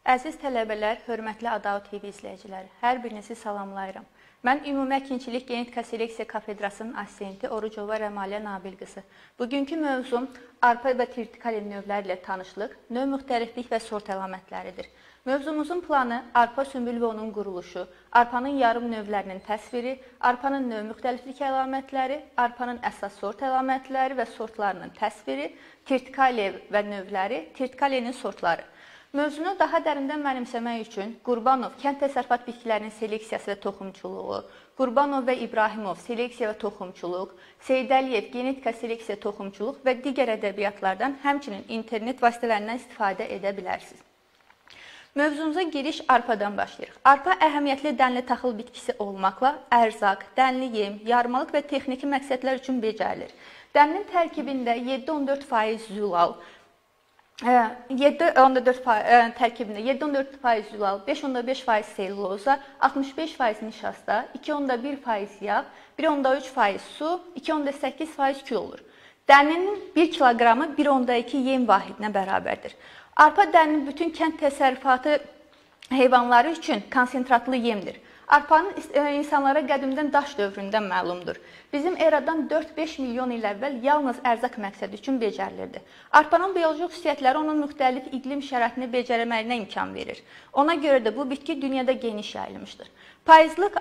Əziz tələbələr, hörmətli ADAO TV izləyiciləri, hər birinizi salamlayıram. Mən Ümumi Əkinçilik Genetika Seleksiya Kafedrasının assistenti Orucova Rəmaliyə Nabil qızı. Bugünkü mövzum arpa və tritikale növlərlə tanışlıq, növ müxtəliflik və sort əlamətləridir. Mövzumuzun planı arpa sümbül və onun quruluşu, arpanın yarım növlərinin təsviri, arpanın növ müxtəliflik əlamətləri, arpanın əsas sort əlamətləri və sortlarının təsviri, tritikale və növləri, tritikalenin sortları. Mövzunu daha dərindən mənimsəmək üçün Qurbanov kənd təsərrüfat bitkilərinin seleksiyası və toxumçuluğu, Qurbanov və İbrahimov seleksiya və toxumçuluq, Seydəliyev genetika seleksiya toxumçuluq və digər ədəbiyyatlardan, həmçinin internet vasitələrindən istifadə edə bilərsiniz. Mövzumuza giriş arpadan başlayırıq. Arpa əhəmiyyətli dənli taxıl bitkisi olmaqla ərzaq, dənli yem, yarmalıq və texniki məqsədlər üçün becərilir. Dənlin tərkibində 7-14% zülal, 7-14% zülal, 5-5% selluloza, 65% nişasta, 2-1% yağ, 1-3% su, 2-8% kül olur. Dənlinin 1 kiloqramı 1-2 yem vahidinə bərabərdir. Arpa dənlinin bütün kənd təsərrüfatı heyvanları üçün konsentratlı yemdir. Arpanın insanlara qədimdən daş dövründən məlumdur. Bizim eradan 4-5 milyon il əvvəl yalnız ərzaq məqsədi üçün becərilirdi. Arpanın bioloji xüsusiyyətləri onun müxtəlif iqlim şəraitini becərməyinə imkan verir. Ona görə də bu bitki dünyada geniş yayılmışdır. Payızlıq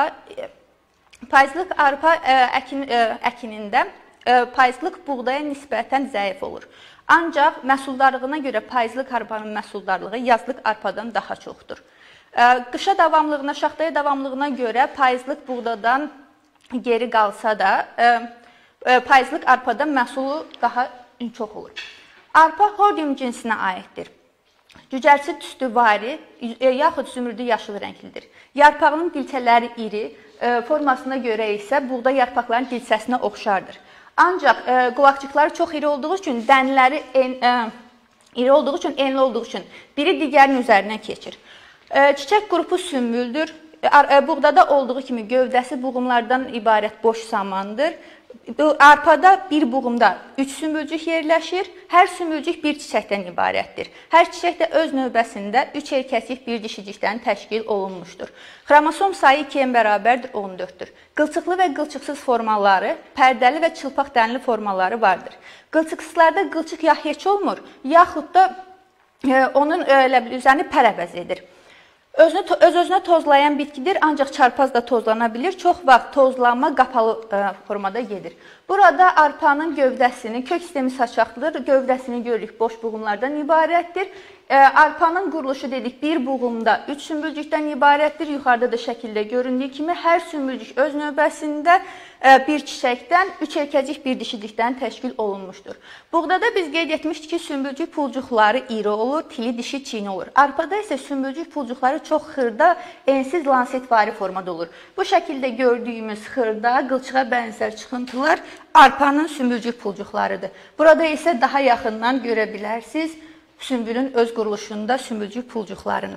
arpa əkinində payızlıq buğdaya nisbətən zəif olur. Ancaq məhsuldarlığına görə payızlıq arpanın məhsuldarlığı yazlıq arpadan daha çoxdur. Qışa davamlığına, şaxtaya davamlığına görə payızlıq buğdadan geri qalsa da, payızlıq arpadan məhsulu daha çox olur. Arpa hordium cinsinə aiddir. Cücərçi tüstü vari, yaxud zümrüdü yaşıl rənglidir. Yarpağının dilçələri iri, formasına görə isə buğda yarpaqlarının dilçəsinə oxşardır. Ancaq qulaqçıqları çox iri olduğu üçün, dənləri iri olduğu üçün, enli olduğu üçün biri digərinin üzərinə keçir. Çiçək qrupu sümbüldür. Buğdada olduğu kimi gövdəsi buğumlardan ibarət boş samandır. Arpada bir buğumda 3 sümbülcük yerləşir. Hər sümbülcük bir çiçəkdən ibarətdir. Hər çiçək də öz növbəsində 3 erkəklik bir dişicikdən təşkil olunmuşdur. Xromosom sayı 2-yə bərabərdir, 14-dür. Qılçıqlı və qılçıqsız formaları, pərdəli və çılpaq dənli formaları vardır. Qılçıqsızlarda qılçıq ya heç olmur, yaxud da onun üzərini pərəvəz edir. Öz-özünə tozlayan bitkidir, ancaq çarpaz da tozlana bilir. Çox vaxt tozlanma qapalı formada gedir. Burada arpanın gövdəsinin, kök sistemi saçaqlıdır, gövdəsini görürük, boş buğumlardan ibarətdir. Arpanın quruluşu dedik, bir buğumda 3 sümbülcükdən ibarətdir. Yuxarıda da şəkildə göründüyü kimi hər sümbülcük öz növbəsində bir çiçəkdən, 3 erkəcik bir dişicikdən təşkil olunmuşdur. Buğdada biz qeyd etmişdik ki, sümbülcük pulcuqları iri olur, tili dişi çiğni olur. Arpada isə sümbülcük pulcuqları çox xırda, ensiz lansetvari formada olur. Bu şəkildə gördüyümüz xırda, qılçığa bənzər çıxıntılar arpanın sümbülcük pulcuqlarıdır. Burada isə daha yaxından görə bilərsiniz sümbülün öz quruluşunda sümbülcük pulcuqlarını.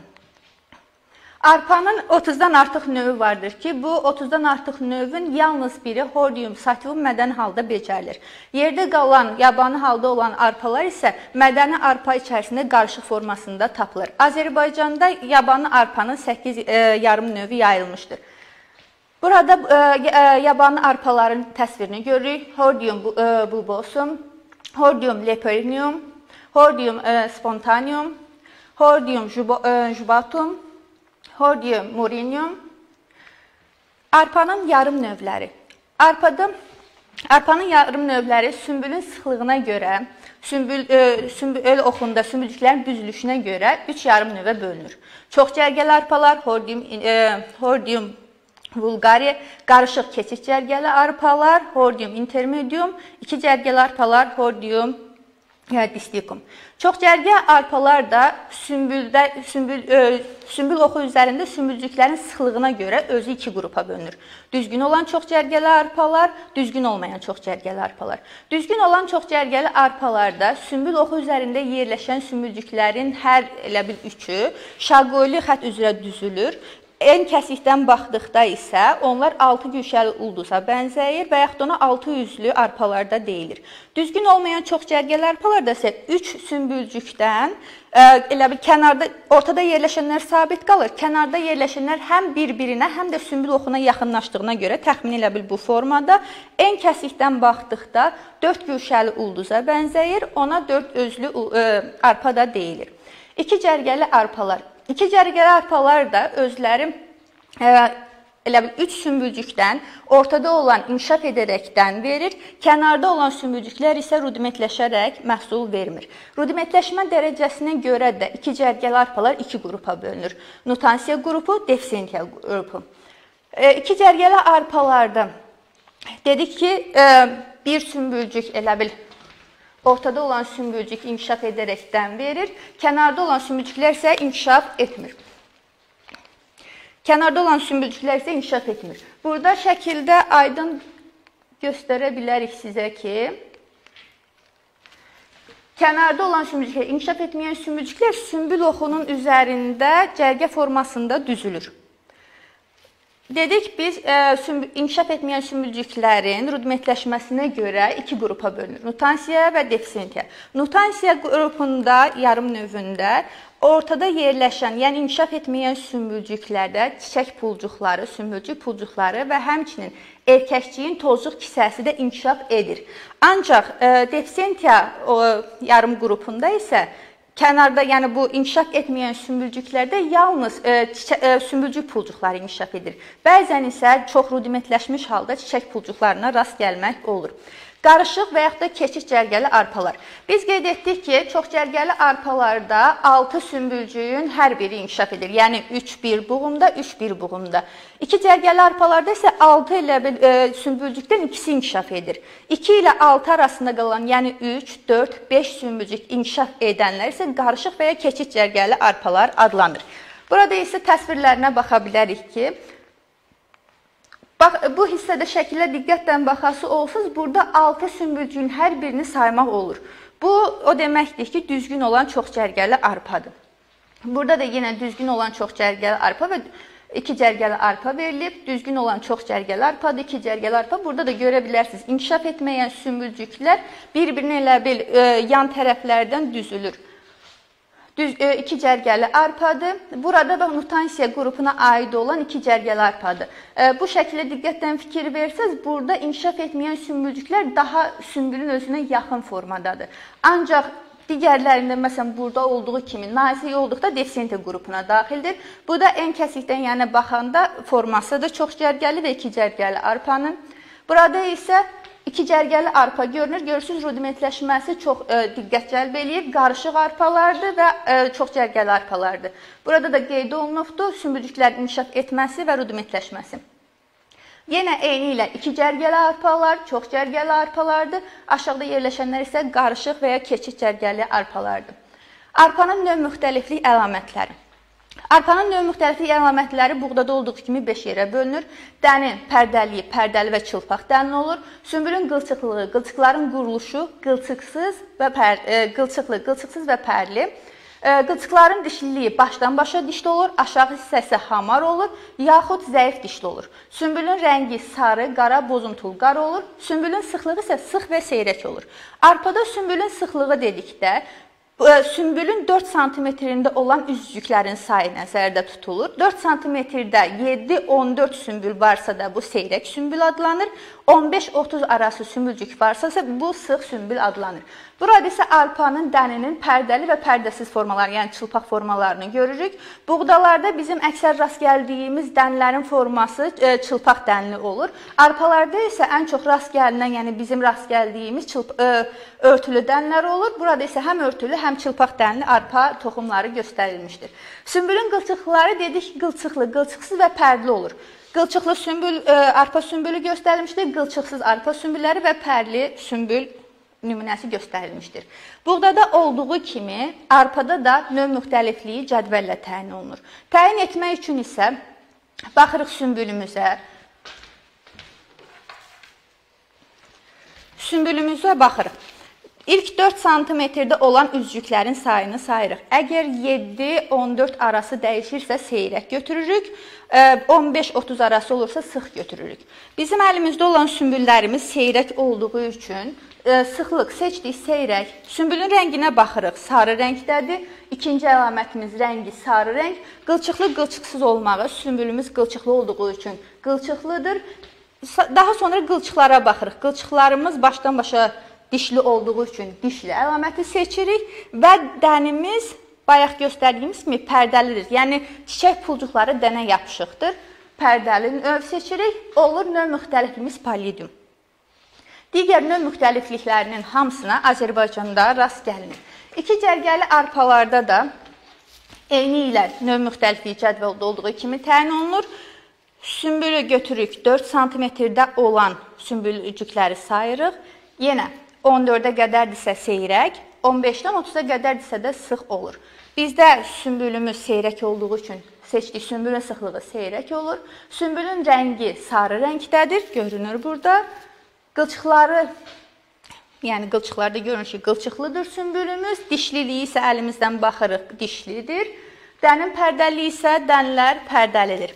Arpanın 30-dan artıq növü vardır ki, bu 30-dan artıq növün yalnız biri hordium sativum mədəni halda becərilir. Yerdə qalan, yabani halda olan arpalar isə mədəni arpa içərisində qarışıq formasında tapılır. Azərbaycanda yabani arpanın 8 yarım növü yayılmışdır. Burada yabani arpaların təsvirini görürük. Hordium bulbosum, hordium leporidium, hordium spontaneum, hordium jubatum, hordium murinium. Arpanın yarım növləri. Arpanın yarım növləri sümbülün sıxlığına görə, sümbül oxunda sümbülcüklərin düzülüşünə görə 3 yarım növə bölünür. Çox cərgəli arpalar, hordium vulgari, qarışıq keçid cərgəli arpalar, hordium intermedium, 2 cərgəli arpalar, hordium distikum. Çox cərgə arpalar da sümbül oxu üzərində sümbülcüklərin sıxlığına görə özü 2 qrupa bölünür. Düzgün olan çox cərgəli arpalar, düzgün olmayan çox cərgəli arpalar. Düzgün olan çox cərgəli arpalarda sümbül oxu üzərində yerləşən sümbülcüklərin hər elə bir üçü şaqoylu xətt üzrə düzülür. ən kəsikdən baxdıqda isə onlar 6 güşəli ulduza bənzəyir və yaxud da ona 6 üzlü arpalarda deyilir. Düzgün olmayan çoxcərgəli arpalarda isə 3 sümbülcükdən elə bir kənarda, ortada yerləşənlər sabit qalır. Kənarda yerləşənlər həm bir-birinə, həm də sümbül oxuna yaxınlaşdığına görə təxmin elə bil bu formada. Ən kəsikdən baxdıqda 4 güşəli ulduza bənzəyir, ona 4 özlü arpa da deyilir. İki cərgəli arpalar. İki cərgəli arpalar da özləri elə bil 3 sümbülcükdən, ortada olan inkişaf edərəkdən verir. Kənarda olan sümbülcüklər isə rudimentləşərək məhsul vermir. Rudimentləşmə dərəcəsinə görə də iki cərgəli arpalar iki qrupa bölünür. Nutansiya qrupu, defisentiya qrupu. İki cərgəli arpalarda dedik ki, bir sümbülcük elə bil ortada olan sümbülcük inkişaf edərəkdən verir. Kənarda olan sümbülcüklər isə inkişaf etmir. Kənarda olan sümbülcüklər isə inkişaf etmir. Burada şəkildə aydın göstərə bilərik sizə ki, kənarda olan sümbülcüklər, inkişaf etməyən sümbülcüklər sümbül oxunun üzərində cərgə formasında düzülür. Dedik biz inkişaf etməyən sümbülcüklərin rudimentləşməsinə görə iki qrupa bölünür. Nutansiya və defisentiya. Nutansiya qrupunda, yarım növündə ortada yerləşən, yəni inkişaf etməyən sümbülcüklərdə çiçək pulcuqları, sümbülcük pulcuqları və həmçinin erkəkciyin tozluq kisəsi də inkişaf edir. Ancaq defisentiya yarım qrupunda isə kənarda, yəni bu inkişaf etməyən sümbülcüklərdə yalnız sümbülcük pulcuqları inkişaf edir. Bəzən isə çox rudimentləşmiş halda çiçək pulcuqlarına rast gəlmək olur. Qarışıq və yaxud da keçik cərgəli arpalar. Biz qeyd etdik ki, çoxcərgəli arpalarda 6 sümbülcüyün hər biri inkişaf edir. Yəni 3 bir buğumda, 3 bir buğumda. İki cərgəli arpalarda isə 6 ilə sümbülcükdən ikisi inkişaf edir. 2 ilə 6 arasında qalan, yəni 3, 4, 5 sümbülcük inkişaf edənlər isə qarışıq və ya keçik cərgəli arpalar adlanır. Burada isə təsvirlərinə baxa bilərik ki, bu hissədə şəkilə diqqətlə baxası olsuz, burada 6 sümbülcüyün hər birini saymaq olur. Bu, o deməkdir ki, düzgün olan çoxcərgəli arpadır. Burada da yenə düzgün olan çoxcərgəli arpa və iki cərgəli arpa verilib. Düzgün olan çoxcərgəli arpadır, iki cərgəli arpa. Burada da görə bilərsiniz, inkişaf etməyən sümbülcüklər bir-birinə elə bil yan tərəflərdən düzülür. İki cərgəli arpadır. Burada da nutansiya qrupuna aid olan iki cərgəli arpadır. Bu şəkildə diqqətlə fikir versəz, burada inkişaf etməyən sümbülcüklər daha sümbülün özünə yaxın formadadır. Ancaq digərlərində, məsələn, burada olduğu kimi nazik olduqda defisentiya qrupuna daxildir. Bu da ən kəsikdən yəni baxanda formasıdır çoxcərgəli və iki cərgəli arpanın. Burada isə İki cərgəli arpa görünür. Görürsünüz, rudimentləşməsi çox diqqət cəlb eləyir. Qarışıq arpalardır və çox cərgəli arpalardır. Burada da qeyd olunubdur sümbülcüklərin inkişaf etməsi və rudimentləşməsi. Yenə eyni ilə iki cərgəli arpalar, çox cərgəli arpalardır. Aşağıda yerləşənlər isə qarışıq və ya keçik cərgəli arpalardır. Arpanın növ müxtəliflik əlamətləri. Arpanın növ müxtəliflik əlamətləri buğdada olduğu kimi 5 yerə bölünür. Dənin pərdəli, pərdəli və çılpaq dənli olur. Sümbülün qılçıqlığı, qılçıqların quruluşu qılçıqsız və pərli. Qılçıqların dişliliyi başdan başa dişli olur, aşağı hissəsi hamar olur, yaxud zəif dişli olur. Sümbülün rəngi sarı, qara, bozuntul qara olur. Sümbülün sıxlığı isə sıx və seyrək olur. Arpada sümbülün sıxlığı dedikdə, sümbülün 4 santimetrində olan üzcüklərin sayı nəzərdə tutulur. 4 santimetrdə 7-14 sümbül varsa da bu seyrək sümbül adlanır. 15-30 arası sümbülcük varsa bu sıx sümbül adlanır. Burada isə arpanın dəninin pərdəli və pərdəsiz formaları, yəni çılpaq formalarını görürük. Buğdalarda bizim əksər rast gəldiyimiz dənlərin forması çılpaq dənli olur. Arpalarda isə ən çox rast gəlinən, yəni bizim rast gəldiyimiz örtülü dənlər olur. Burada isə həm örtülü, həm çılpaq dənli arpa toxumları göstərilmişdir. Sümbülün qılçıqları dedik qılçıqlı, qılçıqsız və pərli olur. Qılçıqlı arpa sümbülü göstərilmişdir, qılçıqsız arpa sümbülləri və pərli sümbül nümunəsi göstərilmişdir. Buğdada olduğu kimi arpada da növ müxtəlifliyi cədvəllə təyin olunur. Təyin etmək üçün isə baxırıq sümbülümüzə baxırıq. İlk 4 santimetrdə olan üzcüklərin sayını sayırıq. Əgər 7-14 arası dəyişirsə seyrək götürürük, 15-30 arası olursa sıx götürürük. Bizim əlimizdə olan sümbüllərimiz seyrək olduğu üçün sıxlıq seçdik seyrək. Sümbülün rənginə baxırıq, sarı rəngdədir. İkinci əlamətimiz rəngi sarı rəng. Qılçıqlı, qılçıqsız olmağı, sümbülümüz qılçıqlı olduğu üçün qılçıqlıdır. Daha sonra qılçıqlara baxırıq. Qılçıqlarımız başdan başa dişli olduğu üçün dişli əlaməti seçirik və dənimiz bayaq göstərdiyimiz kimi pərdəlidir. Yəni çiçək pulcuqları dənə yapışıqdır. Pərdəli növ seçirik. Olur növ müxtəlifimiz pallidum. Digər növ müxtəlifliklərinin hamısına Azərbaycanda rast gəlinir. İki cərgəli arpalarda da eyni ilə növ müxtəlifliyi cədvəldə olduğu kimi təyin olunur. Sümbülü götürürük. 4 santimetrdə olan sümbülcükləri sayırıq. Yenə 14-ə qədərdirsə seyrək, 15-dən 30-a qədərdirsə də sıx olur. Bizdə sümbülümüz seyrək olduğu üçün seçdik, sümbülün sıxlığı seyrək olur. Sümbülün rəngi sarı rəngdədir, görünür burada. Qılçıqları, yəni qılçıqlarda görünür ki, qılçıqlıdır sümbülümüz. Dişliliyi isə əlimizdən baxırıq, dişlidir. Dənin pərdəliyi isə dənlər pərdəlidir.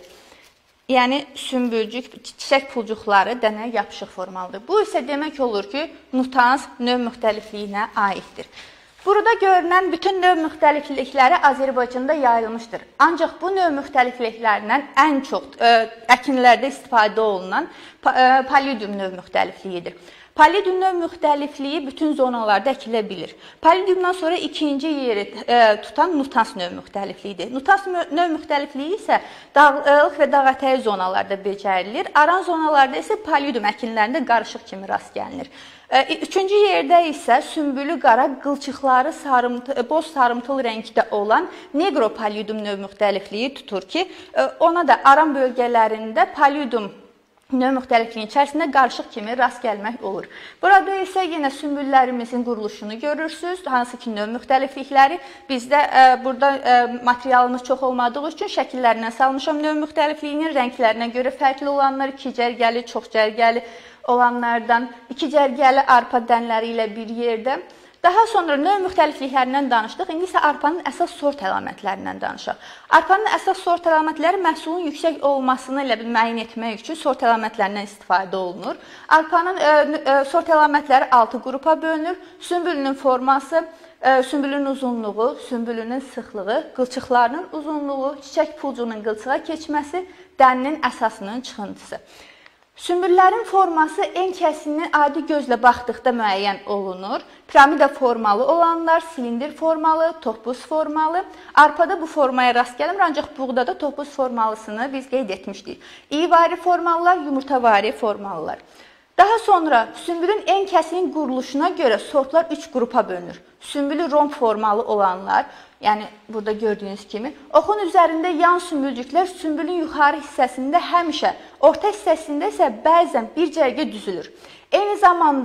Yəni sümbülcük, çiçək pulcuqları dənə yapışıq formalıdır. Bu isə demək olur ki, nutans növ müxtəlifliyinə aiddir. Burada görünən bütün növ müxtəliflikləri Azərbaycanda yayılmışdır. Ancaq bu növ müxtəlifliklərindən ən çox əkinlərdə istifadə olunan pallidum növ müxtəlifliyidir. Pallidum növ müxtəlifliyi bütün zonalarda əkilə bilir. Pallidumdan sonra ikinci yeri tutan nutans növ müxtəlifliyidir. Nutans növ müxtəlifliyi isə dağlıq və dağətəyi zonalarda becərilir. Aran zonalarda isə pallidum əkinlərində qarışıq kimi rast gəlinir. Üçüncü yerdə isə sümbülü qara, qılçıqları boz sarımtıl rəngdə olan negropallidum növ müxtəlifliyi tutur ki, ona da aran bölgələrində pallidum növ müxtəlifliyin içərisində qarışıq kimi rast gəlmək olur. Burada isə yenə sümbüllərimizin quruluşunu görürsünüz. Hansı ki, növ müxtəliflikləri. Bizdə burada materialımız çox olmadığı üçün şəkillərindən salmışam növ müxtəlifliyinin rənglərinə görə fərqli olanlar, iki cərgəli, çox cərgəli olanlardan, iki cərgəli arpa dənləri ilə bir yerdə. Daha sonra növ müxtəlifliklərindən danışdıq. İndi isə arpanın əsas sort əlamətlərindən danışaq. Arpanın əsas sort əlamətləri məhsulun yüksək olmasını ilə müəyyən etmək üçün sort əlamətlərindən istifadə olunur. Arpanın sort əlamətləri 6 qrupa bölünür. Sümbülünün forması, sümbülün uzunluğu, sümbülünün sıxlığı, qılçıqlarının uzunluğu, çiçək pulcuğunun qılçığa keçməsi, dəninin əsasının çıxıntısı. Sümbüllərin forması en kəsinin adi gözlə baxdıqda müəyyən olunur. Piramida formalı olanlar, silindir formalı, topuz formalı. Arpada bu formaya rast gəlinir, ancaq buğdada topuz formalısını biz qeyd etmişdik. İyivari formalılar, yumurtavari formalılar. Daha sonra sümbülün en kəsinin quruluşuna görə sortlar 3 qrupa bölünür. Sümbülü romb formalı olanlar, yəni burada gördüyünüz kimi, oxun üzərində yan sümbülcüklər sümbülün yuxarı hissəsində həmişə, orta hissəsində isə bəzən bir cərgə düzülür. Eyni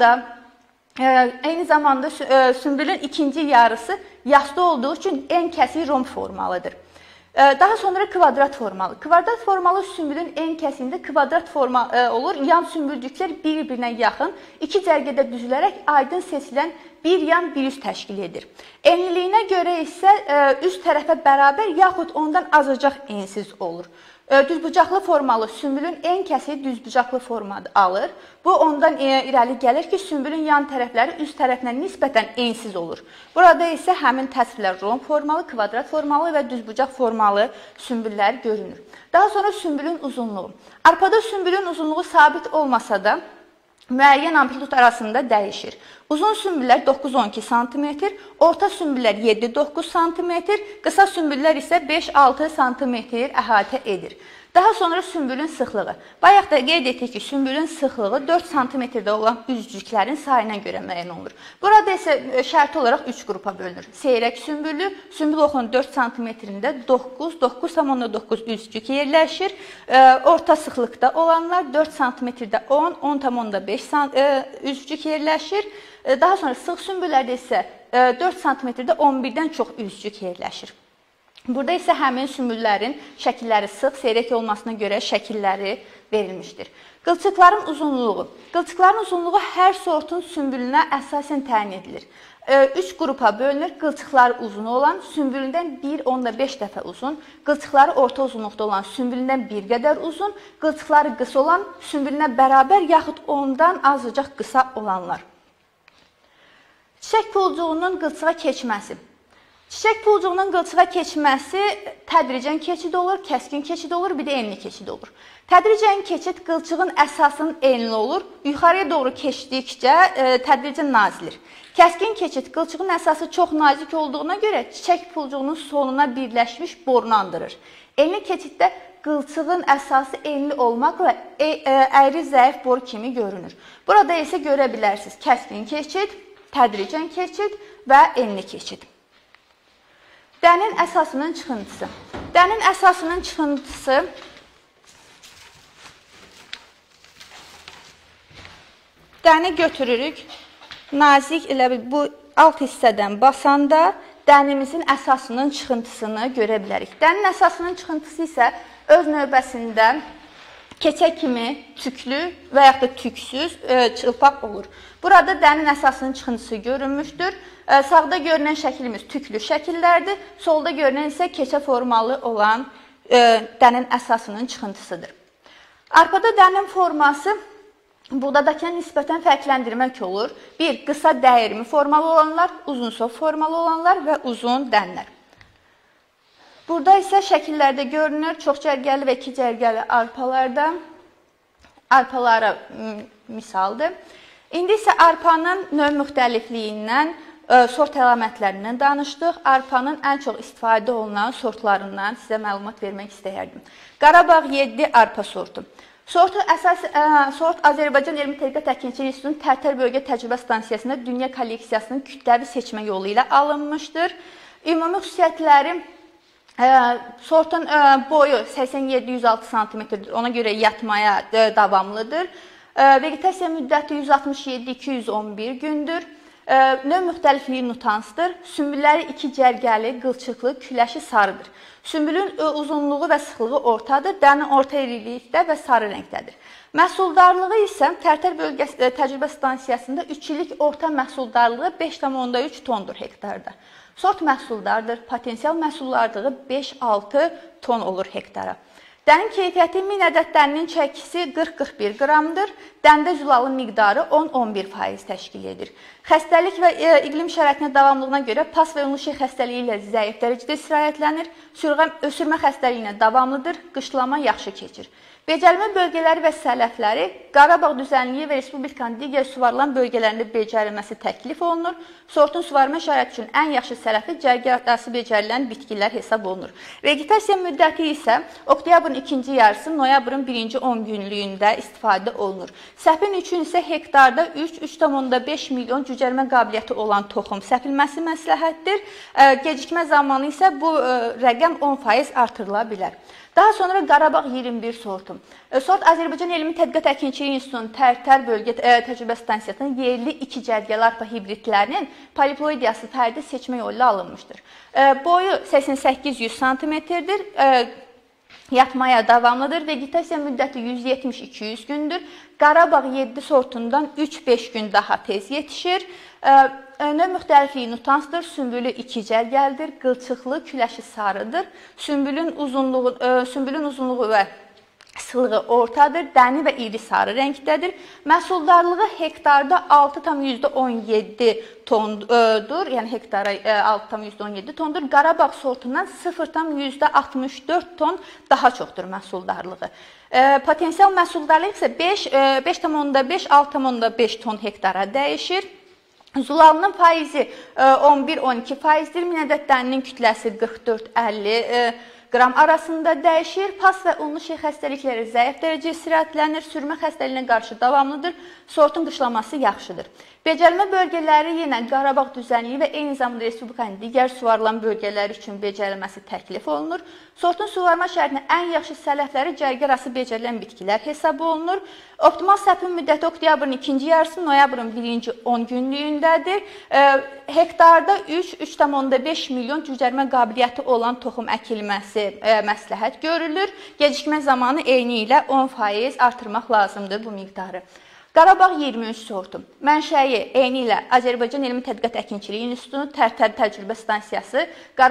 zamanda sümbülün ikinci yarısı yastı olduğu üçün en kəsi romb formalıdır. Daha sonra kvadrat formalı. Kvadrat formalı sümbülün en kəsində kvadrat forma olur. Yan sümbülcüklər bir-birinə yaxın, iki cərgədə düzülərək aydın seçilən bir yan bir üst təşkil edir. Enliliyinə görə isə üst tərəfə bərabər yaxud ondan azacaq ensiz olur. Düzbucaqlı formalı sümbülün en kəsi düzbucaqlı formada alır. Bu ondan irəli gəlir ki, sümbülün yan tərəfləri üst tərəfinə nisbətən ensiz olur. Burada isə həmin təsvirlər romb formalı, kvadrat formalı və düzbucaq formalı sümbüllər görünür. Daha sonra sümbülün uzunluğu. Arpada sümbülün uzunluğu sabit olmasa da müəyyən amplitut arasında dəyişir. Uzun sümbüllər 9-12 cm, orta sümbüllər 7-9 cm, qısa sümbüllər isə 5-6 cm əhatə edir. Daha sonra sümbülün sıxlığı. Bayaq da qeyd etdik ki, sümbülün sıxlığı 4 cm-də olan üzcüklərin sayına görə müəyyən olunur. Burada isə şərti olaraq 3 qrupa bölünür. Seyrək sümbüllü, sümbül oxunun 4 cm-də 9,9 üzcük yerləşir. Orta sıxlıqda olanlar 4 cm-də 10,5 üzcük yerləşir. Daha sonra sıx sümbüllərdə isə 4 cm-də 11-dən çox üzcük yerləşir. Burada isə həmin sümbüllərin şəkilləri sıx, seyrək olmasına görə şəkilləri verilmişdir. Qılçıqların uzunluğu. Qılçıqların uzunluğu hər sortun sümbülünə əsasən təyin edilir. 3 qrupa bölünür. Qılçıqları uzun olan, sümbülündən 1,5 dəfə uzun, qılçıqları orta uzunluqda olan, sümbülündən 1 qədər uzun, qılçıqları qısa olan, sümbülünə bərabər yaxud ondan azıcaq qısa olanlar. Çiçək pulcuğunun qılçığa keçməsi. Çiçək pulcuğunun qılçığa keçməsi tədricən keçid olur, kəskin keçid olur, bir də enli keçid olur. Tədricən keçid qılçığın əsasının enli olur, yuxarıya doğru keçdikcə tədricən nazilir. Kəskin keçid qılçığın əsası çox nazik olduğuna görə çiçək pulcuğunun sonuna birləşmiş borunu andırır. Enli keçiddə qılçığın əsası enli olmaqla əyri zəif boru kimi görünür. Burada isə görə bilərsiniz kəskin keçid, tədricən keçid və enli keçid. Dənin əsasının çıxıntısı. Dənin əsasının çıxıntısı dəni götürürük. Nazik elə bu alt hissədən basanda dənimizin əsasının çıxıntısını görə bilərik. Dənin əsasının çıxıntısı isə öz növbəsində keçə kimi tüklü və yaxud da tüksüz çılpaq olur. Burada dənin əsasının çıxıntısı görünmüşdür. Sağda görünən şəklimiz tüklü şəkillərdir. Solda görünən isə keçə formalı olan dənin əsasının çıxıntısıdır. Arpada dənin forması buğdadakına nisbətən fərqləndirmək olur. Bir, qısa dəyirmi formalı olanlar, uzun sov formalı olanlar və uzun dənlər. Burada isə şəkillərdə görünür, çox cərgəli və iki cərgəli arpalara misaldır. İndi isə arpanın növ müxtəlifliyindən, sort əlamətlərindən danışdıq. Arpanın ən çox istifadə olunan sortlarından sizə məlumat vermək istəyərdim. Qarabağ 7 arpa sortu. Sort Azərbaycan Elmi Tədqiqat Əkinçiliyi İnstitutunun Tərtər Bölgə Təcrübə Stansiyasında dünya kolleksiyasının kütləvi seçmə yolu ilə alınmışdır. Ümumi xüsusiyyətləri sortun boyu 87-106 cm-dir. Ona görə yatmaya davamlıdır. Vegetasiya müddəti 167-211 gündür. Növ müxtəlifliyi nutansdır. Sümbülləri iki cərgəli, qılçıqlı, küləşi sarıdır. Sümbülün uzunluğu və sıxlığı ortadır, dənin orta irilikdə və sarı rəngdədir. Məhsuldarlığı isə Tərtər Bölgə Təcrübə Stansiyasında 3 illik orta məhsuldarlığı 5,3 tondur hektarda. Sort məhsuldardır, potensial məhsuldarlığı 5-6 ton olur hektara. Dənin keyfiyyəti 1000 ədəd dəninin çəkisi 40-41 qramdır. Dəndə zülalın miqdarı 10-11% təşkil edir. Xəstəlik və iqlim şəraitinə davamlılığına görə pas və unlu şeh xəstəliyi ilə zəif dərəcədə istirahətlənir. Ösürmə xəstəliyi ilə davamlıdır, qışlama yaxşı keçir. Becərilmə bölgələri və sələfləri Qarabağ düzənliyi və Respublikanın digər suvarılan bölgələrində becərilməsi təklif olunur. Sortun suvarma şəraiti üçün ən yaxşı sələfi cərgəarası becərilən bitkilər hesab olunur. Vegetasiya müddəti isə oktyabrın ikinci yarısı, noyabrın birinci 10 günlüyündə istifadə olunur. Səpin üçün isə hektarda 3,5 milyon cücərmə qabiliyyəti olan toxum səpilməsi məsləhətdir. Gecikmə zamanı isə bu rəqəm 10% artırıla bilər. Daha sonra Qarabağ 21 sortu. Sort Azərbaycan Elmi Tədqiqat Əkinçiliyi İnstitutunun Tərtər Bölgə Təcrübə Stansiyasının yerli iki cərgəli arpa hibridlərinin poliploidiyası fərdi seçmə yolu ilə alınmışdır. Boyu 88-100 cm-dir. Yatmaya davamlıdır. Vegetasiya müddəti 170-200 gündür. Qarabağ 7 sortundan 3-5 gün daha tez yetişir. Növ müxtəlifliyi nutansdır. Sümbülü iki cərgəlidir. Qılçıqlı, küləşi sarıdır. Sümbülün uzunluğu və sıxlığı ortadır. Dəni və iri sarı rəngdədir. Məhsuldarlığı hektarda 6,17 tondur. Yəni hektara 6,17 tondur. Qarabağ sortundan 0,64 ton daha çoxdur məhsuldarlığı. Potensial məhsuldarlıq isə 5,5-6,5 ton hektara dəyişir. Zulalının faizi 11-12%-dir. 1000 ədəd dəninin kütləsi 44-50 qram arasında dəyişir. Pas və unlu şeh xəstəlikləri zəif dərəcəyə istirahətlənir. Sürmə xəstəliyinə qarşı davamlıdır. Sortun qışlaması yaxşıdır. Becərmə bölgələri yenə Qarabağ düzənliyi və eyni zamanda Respublikanın digər suvarılan bölgələri üçün becərilməsi təklif olunur. Sortun suvarma şəraitinin ən yaxşı sələfləri cərgə arası becərilən bitkilər hesab olunur. Optimal səpin müddəti oktyabrın ikinci yarısı, noyabrın birinci 10 günlüyündədir. Hektarda 3,5 milyon cücərmə qabiliyyəti olan toxum əkilməsi məsləhət görülür. Gecikmə zamanı eyni ilə 10% artırmaq lazımdır bu miqdarı. Qarabağ 23 sortu. Mənşəyi eyni ilə Azərbaycan Elmi Tədqiqat Əkinçiliyi İnstitutunun Tərtər Təcrübə Stansiyası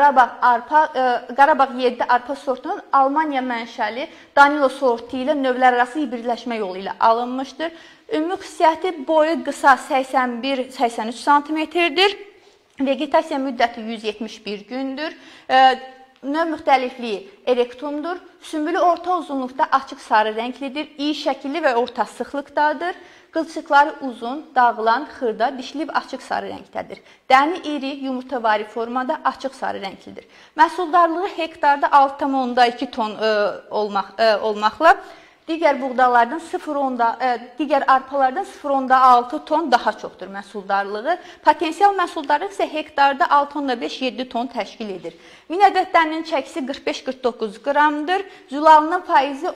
Qarabağ 7 arpa sortunun Almaniya mənşəli Danilo sortu ilə növlərarası hibridləşmə yolu ilə alınmışdır. Ümumi xüsusiyyəti boyu qısa 81-83 cm-dir. Vegetasiya müddəti 171 gündür. Növ müxtəlifliyi erektumdur. Sümbülü orta uzunluqda açıq sarı rənglidir. İyi şəkilli və orta sıxlıqdadır. Qılçıqları uzun, dağılan, xırda, dişlib açıq sarı rəngdədir. Dəni iri, yumurtavari formada açıq sarı rənglidir. Məhsuldarlığı hektarda 6,2 ton olmaqla digər buğdalardan digər arpalardan 0,6 ton daha çoxdur məhsuldarlığı. Potensial məhsuldarlıq isə hektarda 6,5-7 ton təşkil edir. Min ədədlərinin çəkisi 45-49 qramdır. Zülalının faizi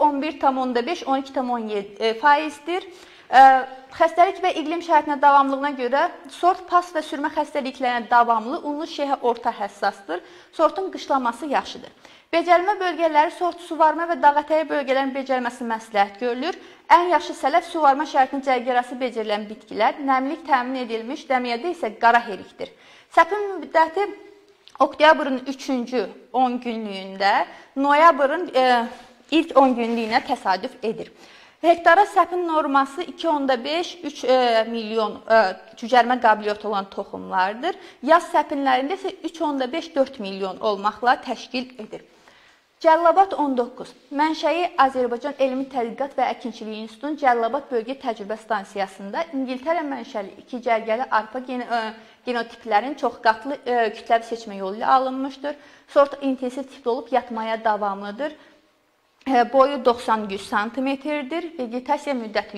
11,5-12,7%dir. Xəstəlik və iqlim şəraitinə davamlılığına görə sort, pas və sürmə xəstəliklərinə davamlı, unlu şehə orta həssasdır. Sortun qışlaması yaxşıdır. Becərilmə bölgələri sort, suvarma və dağətəyi bölgələrin becərilməsi məsləhət görülür. Ən yaxşı sələf suvarma şəraitinin cərgərası becərilən bitkilər, nəmlik təmin edilmiş, dəmiyyədə isə qara herikdir. Səpin müddəti oktyabrın 3-cü 10 günlüyündə, noyabrın ilk 10 günlüyünə təsadüf edir. Hektara səpin norması 2,5-3 milyon cücərmə qabiliyyəti olan toxumlardır. Yaz səpinlərində isə 3,5-4 milyon olmaqla təşkil edir. Cəllabad 19. Mənşəyi Azərbaycan Elmi Tədqiqat və Əkinçiliyi İnstitutunun Cəllabad Bölgə Təcrübə Stansiyasında İngiltərə mənşəli 2 cərgəli arpa genotiplərin çoxqatlı kütləvi seçmə yolu ilə alınmışdır. Sort intensiv tipli olub yatmaya davamlıdır. Boyu 90-100 cm-dir. Vegetasiya müddəti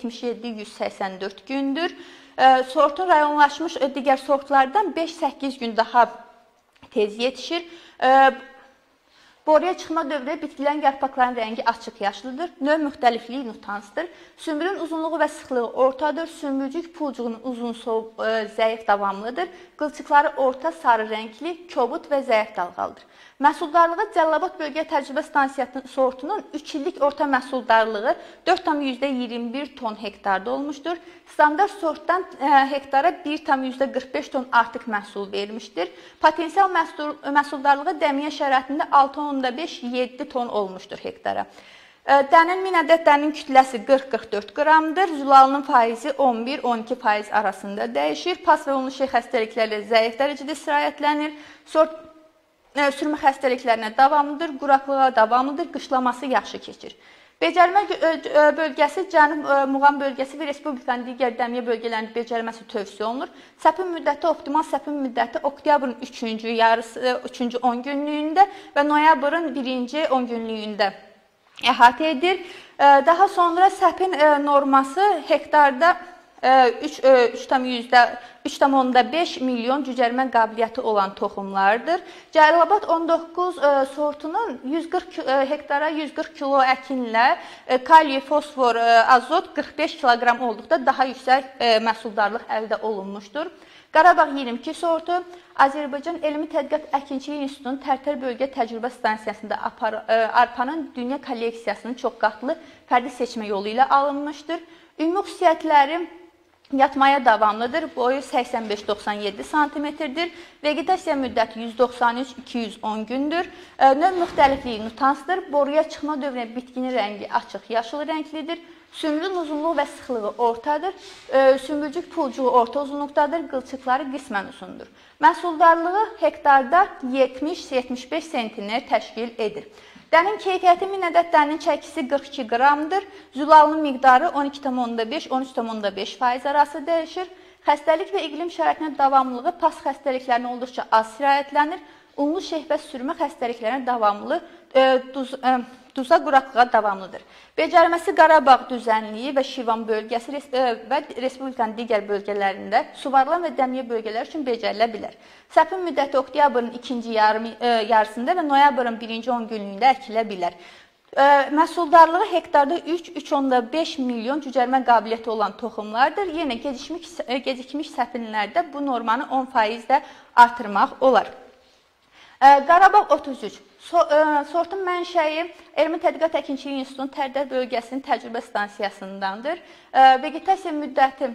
177-184 gündür. Sortun rayonlaşmış digər sortlardan 5-8 gün daha tez yetişir. Boruya çıxma dövrü bitkilərin yarpaqlarının rəngi açıq yaşlıdır. Növ müxtəlifliyi nutansdır. Sümbülün uzunluğu və sıxlığı ortadır. Sümbülcük pulcuğunun uzun, zəif davamlıdır. Qılçıqları orta sarı rəngli, kobud və zəif dalğalıdır. Məhsuldarlığı Cəllabad Bölgə Təcrübə Stansiyasının sortunun 3 illik orta məhsuldarlığı 4,21 ton hektarda olmuşdur. Standart sortdan hektara 1,45 ton artıq məhsul vermişdir. Potensial məhsuldarlığı dəmiyə şəraitində 6,5-7 ton olmuşdur hektara. Dənin min ədədlərinin kütləsi 40-44 qramdır. Zülalının faizi 11-12% arasında dəyişir. Pas və unlu şeh xəstəliklərlə zəif dərəcədə istirahətlənir. Sort sürmə xəstəliklərinə davamlıdır, quraqlığa davamlıdır, qışlaması yaxşı keçir. Becərilmə bölgəsi Cənub Muğam bölgəsi və Respublikanın digər dəmiyə bölgələrinin becərilməsi tövsiyə olunur. Səpin müddəti optimal səpin müddəti oktyabrın 3-cü yarısı, 3-cü 10 günlüyündə və noyabrın 1-ci 10 günlüyündə əhatə edir. Daha sonra səpin norması hektarda 3,5 milyon cücərmə qabiliyyəti olan toxumlardır. Cəllabad 19 sortunun 140 hektara 140 kilo əkinlə kaliy, fosfor, azot 45 kiloqram olduqda daha yüksək məhsuldarlıq əldə olunmuşdur. Qarabağ 22 sortu Azərbaycan Elmi Tədqiqat Əkinçiliyi İnstitutunun Tərtər Bölgə Təcrübə Stansiyasında arpanın dünya kolleksiyasının çoxqatlı fərdi seçmə yolu ilə alınmışdır. Ümumi xüsusiyyətləri yatmaya davamlıdır. Boyu 85-97 cm-dir. Vegetasiya müddəti 193-210 gündür. Növ müxtəlifliyi nutansdır. Boruya çıxma dövrünə bitkinin rəngi açıq yaşıl rənglidir. Sümbülün uzunluğu və sıxlığı ortadır. Sümbülcük pulcuğu orta uzunluqdadır. Qılçıqları qismən uzundur. Məhsuldarlığı hektarda 70-75 sentiner təşkil edir. Dənin keyfiyyəti min ədədlərinin çəkisi 42 qramdır. Zülalının miqdarı 12,5-13,5% arası dəyişir. Xəstəlik və iqlim şəraitinə davamlılığı pas xəstəliklərinə olduqca az sirayətlənir. unlu şeh və sürmə xəstəliklərinə davamlı duza quraqlığa davamlıdır. Becərməsi Qarabağ düzənliyi və Şirvan bölgəsi və Respublikanın digər bölgələrində suvarılan və dəmiyə bölgələr üçün becərilə bilər. Səpin müddəti oktyabrın ikinci yarısında və noyabrın birinci 10 günlüyündə əkilə bilər. Məhsuldarlığı hektarda 3,5 milyon cücərmə qabiliyyəti olan toxumlardır. Yenə gecikmiş səpinlərdə bu normanı 10% də artırmaq olar. Qarabağ 33. Sortun mənşəyi Elmi Tədqiqat Əkinçiliyi İnstitutunun Tərdər bölgəsinin təcrübə stansiyasındandır. Vegetasiya müddəti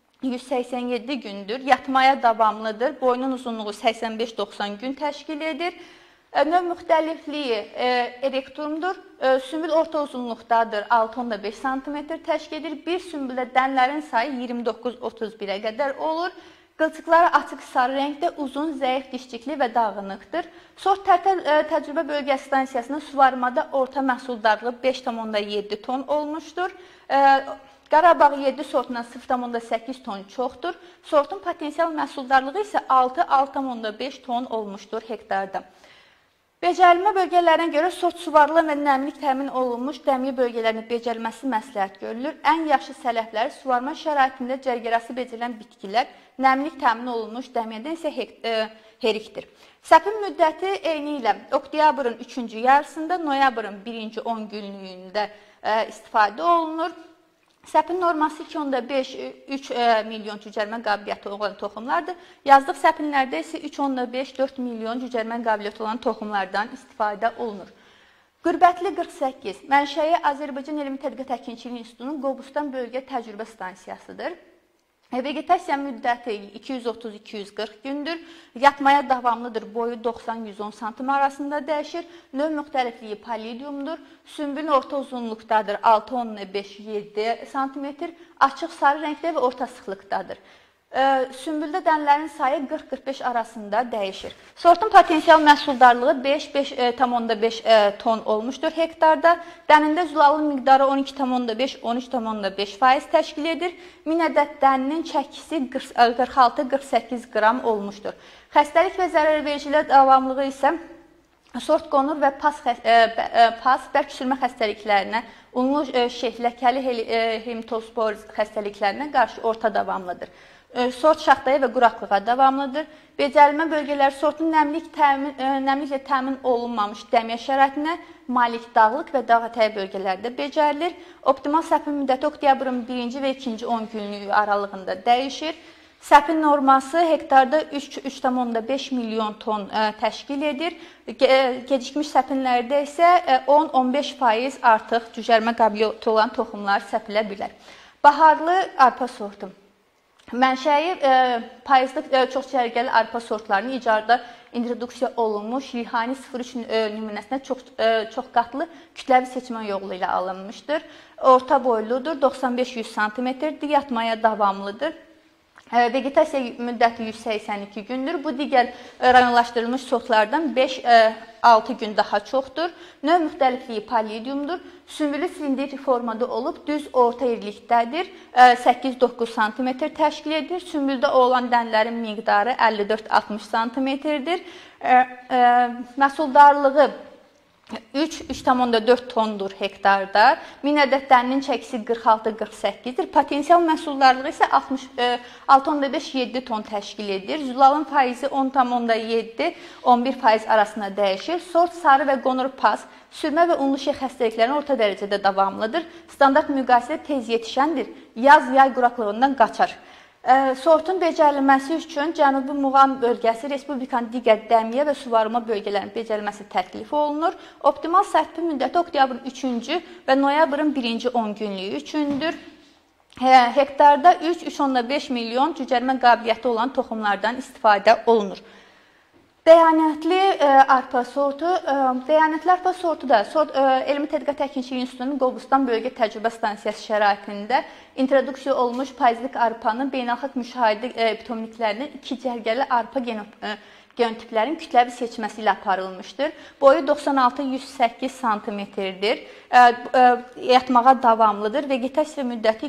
187 gündür. Yatmaya davamlıdır. Boynun uzunluğu 85-90 gün təşkil edir. Növ müxtəlifliyi erektumdur. Sümbül orta uzunluqdadır, 6,5 sm təşkil edir. Bir sümbüldə dənlərin sayı 29-31-ə qədər olur. Qılçıqları açıq sarı rəngdə, uzun, zəif dişçikli və dağınıqdır. Sort Tərtər təcrübə bölgəsi stansiyasının suvarmada orta məhsuldarlığı 5,7 ton olmuşdur. Qarabağ 7 sortuna 0,8 ton çoxdur. Sortun potensial məhsuldarlığı isə 6,5 ton olmuşdur hektarda. Becərilmə bölgələrinə görə sort suvarılı və nəmlik təmin olunmuş dəmiyə bölgələrinin becərilməsi məsləhət görülür. Ən yaxşı sələfləri suvarma şəraitində cərgərası becərilən bitkilər, nəmlik təmin olunmuş dəmiyədən isə herikdir. Səpin müddəti eyni ilə oktyabrın 3-cü yarısında, noyabrın 1-ci 10 günlüyündə istifadə olunur. Səpin norması 2,5-3 milyon cücərmə qabiliyyəti olan toxumlardır. Yazlıq səpinlərdə isə 3,5-4 milyon cücərmə qabiliyyəti olan toxumlardan istifadə olunur. Qürbətli 48. Mənşəyi Azərbaycan Elmi Tədqiqat Əkinçiliyi İnstitutunun Qobustan bölgə təcrübə stansiyasıdır. Vegetasiya müddəti 230-240 gündür. Yatmaya davamlıdır. Boyu 90-110 sm arasında dəyişir. Növ müxtəlifliyi pallidiyumdur. Sümbülün orta uzunluqdadır. 6,5-7 sm. Açıq sarı rəngdə və orta sıxlıqdadır. Sümbüldə dənlərin sayı 40-45 arasında dəyişir. Sortun potensial məhsuldarlığı 5,5 ton olmuşdur hektarda. Dənində zülalın miqdarı 12,5-13,5% təşkil edir. 1000 ədəd dəninin çəkisi 46-48 qram olmuşdur. Xəstəlik və zərərvericilə davamlığı isə sort qonur və pas, bərk sürmə xəstəliklərinə, unlu şeh, ləkəli hematospor xəstəliklərinə qarşı orta davamlıdır. Sort şaxtaya və quraqlığa davamlıdır. Becərilmə bölgələri sortun nəmliklə təmin olunmamış dəmiyə şəraitinə malik dağlıq və dağətəyi bölgələrdə becərilir. Optimal səpin müddəti oktyabrın 1-ci və 2-ci 10 günlüyü aralığında dəyişir. Səpin norması hektarda 3,5 milyon ton təşkil edir. Gecikmiş səpinlərdə isə 10-15% artıq cücərmə qabiliyyəti olan toxumlar səpilə bilər. Baharlı arpa sortu. Mənşəyi payızlıq çox cərgəli arpa sortlarının icarda introduksiya olunmuş Rihani 03 nümunəsinə çox qatlı kütləvi seçmə yolu ilə alınmışdır. Orta boyludur, 95-100 cm-dir, yatmaya davamlıdır. Vegetasiya müddəti 182 gündür. Bu digər rayonlaşdırılmış sortlardan 5-6 gün daha çoxdur. Növ müxtəlifliyi pallidiyumdur. Sümbülü silindir formada olub, düz orta irilikdədir. 8-9 cm təşkil edir. Sümbüldə olan dənlərin miqdarı 54-60 cm-dir. Məhsuldarlığı 3,4 tondur hektarda. 1000 ədəd dəninin çəkisi 46-48-dir. Potensial məhsuldarlığı isə 6,5-7 ton təşkil edir. Zülalın faizi 10,7-11% arasında dəyişir. Sort sarı və qonur pas, sürmə və unlu şeh xəstəliklərin orta dərəcədə davamlıdır. Standart müqayisədə tez yetişəndir. Yaz-yay quraqlığından qaçar. Sortun becərilməsi üçün Cənubi Muğam bölgəsi, Respublikanın digər dəmiyə və suvarma bölgələrinin becərilməsi təklif olunur. Optimal səpin müddəti oktyabrın 3-cü və noyabrın 1-ci 10 günlüyü üçündür. Hektarda 3,5 milyon cücərmə qabiliyyəti olan toxumlardan istifadə olunur. Dəyanətli arpa sortu. Dəyanətli arpa sortu da Elmi Tədqiqat Əkinçiliyi İnstitutunun Qobustan bölgə təcrübə stansiyası şəraitində introduksiya olunmuş payızlıq arpanın beynəlxalq müşahidə bitomniklərinin 2 cərgəli arpa gen tiplərin kütləvi seçməsi ilə aparılmışdır. Boyu 96-108 sm-dir. Yatmağa davamlıdır. Vegetasiya müddəti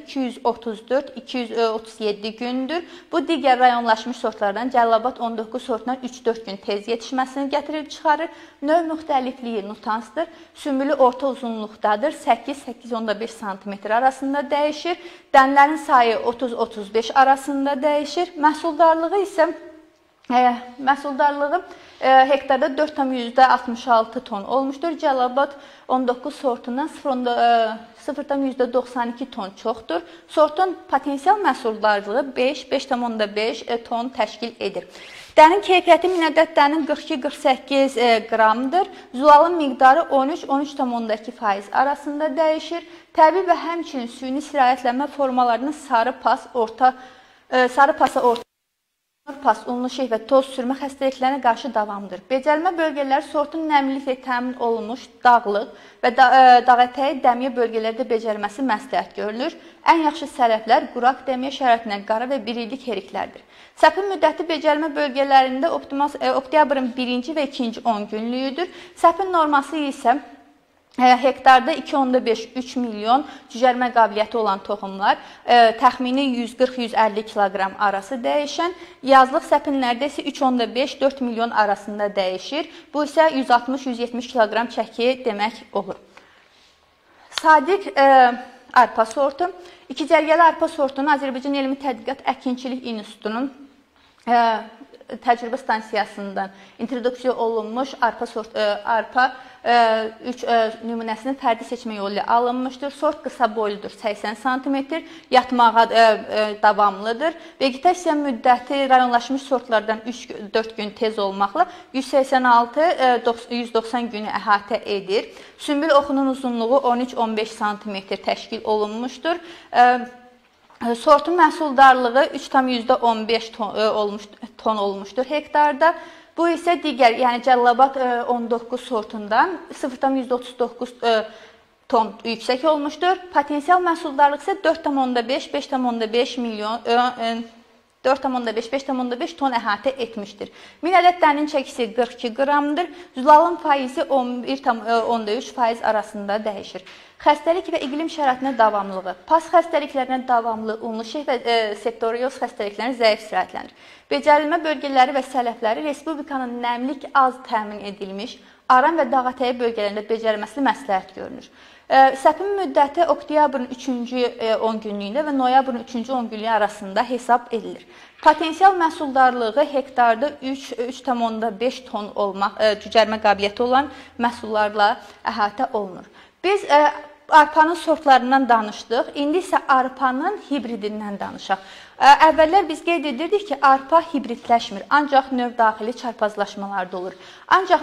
234-237 gündür. Bu digər rayonlaşmış sortlardan Cəllabat 19 sortundan 3-4 gün tez yetişməsini gətirib çıxarır. Növ müxtəlifliyi nutansdır. Sümülü orta uzunluqdadır. 8-8.5 sm arasında dəyişir. Dənlərin sayı 30-35 arasında dəyişir. Məhsuldarlığı isə hektarda 4,66 ton olmuşdur. Cəllabat 19 sortundan 0,92 ton çoxdur. Sortun potensial məhsuldarlığı 5,5 ton təşkil edir. Dənin keyfiyyəti minədət dənin 42-48 qramdır. Zulalın miqdarı 13-13,2% arasında dəyişir. Təbii və həmçinin süni sirayətlənmə formalarının sarı pasa orta pas, unlu şeh və toz sürmə xəstəliklərinə qarşı davamlıdır. Becərilmə bölgələri sortun nəmliliklə təmin olunmuş dağlıq və dağətəyi dəmiyə bölgələrdə becərilməsi məsləhət görülür. Ən yaxşı sərəflər quraq dəmiyə şəraitindən qara və 1 illik heriklərdir. Səpin müddəti becərilmə bölgələrində oktyabrın 1-ci və 2-ci 10 günlüyüdür. Səpin norması isə hektarda 2,5-3 milyon cücərmə qabiliyyəti olan toxumlar, təxmini 140-150 kiloqram arası dəyişən, yazlıq səpinlərdə isə 3,5-4 milyon arasında dəyişir. Bu isə 160-170 kiloqram çəki demək olur. Sadiq arpa sortu, iki cərgəli arpa sortunu Azərbaycan Elmi Tədqiqat Əkinçilik İnstitutunun təcrübə stansiyasından introduksiya olunmuş arpa 3 nümunəsinin fərdi seçmə yolu ilə alınmışdır. Sort qısa boyludur, 80 sm, yatmağa davamlıdır. Vegetasiya müddəti rayonlaşmış sortlardan 3-4 gün tez olmaqla 186-190 günü əhatə edir. Sümbül oxunun uzunluğu 13-15 sm təşkil olunmuşdur. Sortun məhsuldarlığı 3,15 ton olmuşdur hektarda. Bu isə digər, yəni Cəllabat 19 sortundan 0,39 ton yüksək olmuşdur. Potensial məhsuldarlıq isə 4,5-5,5 milyon 4,5-5,5 ton əhatə etmişdir. 1000 ədəd dənin çəkisi 42 qramdır. Zülalın faizi 11,3% arasında dəyişir. Xəstəlik və iqlim şəraitinə davamlılığı. Pas xəstəliklərinə davamlı unlu şeh və septorioz xəstəliklərini zəif sirayətlənir. Becərilmə bölgələri və sələfləri respublikanın nəmlik az təmin edilmiş, aran və dağətəyi bölgələrində becərilməsi məsləhət görünür. Səpin müddəti oktyabrın 3-cü 10 günlüyündə və noyabrın 3-cü 10 günlüyü arasında hesab edilir. Potensial məhsuldarlığı hektarda 3,5 ton cücərmə qabiliyyəti olan məhsullarla əhatə olunur. Biz arpanın sortlarından danışdıq, indi isə arpanın hibridindən danışaq. Əvvəllər biz qeyd edirdik ki, arpa hibridləşmir, ancaq növ daxili çarpazlaşmalarda olur. Ancaq